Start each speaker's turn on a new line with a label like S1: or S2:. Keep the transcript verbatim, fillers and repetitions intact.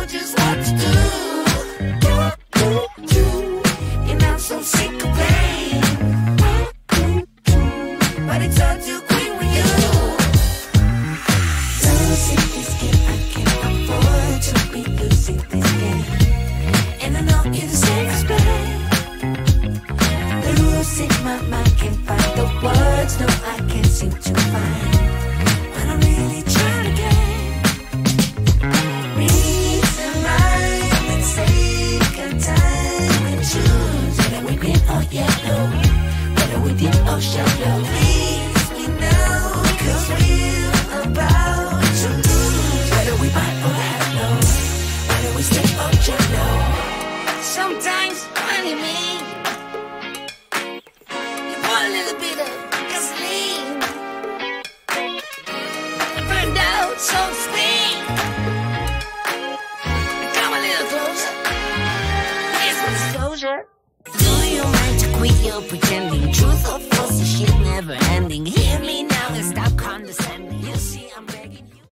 S1: know just what to do. And I'm so sick of pain, but it's all too quick with you. Losing this game, I can't afford to be losing this game. And I know you're the same as me. Losing my mind, can't find the words, no, I can't seem to find what I'm really trying to get. Reason, rhyme, and take a time and choose whether we green or yellow, whether we deep or shallow. Please, we know, cause we're about to lose, whether we buy or hello, whether we stay or jello. Sometimes, funny me, you pour a little bit of gasoline, burned out, so to speak. Come a little closer, here's some disclosure. Do you mind to quit your pretending? Truth or false, this shit never ending. Hear me now and stop condescending. You see, I'm ready.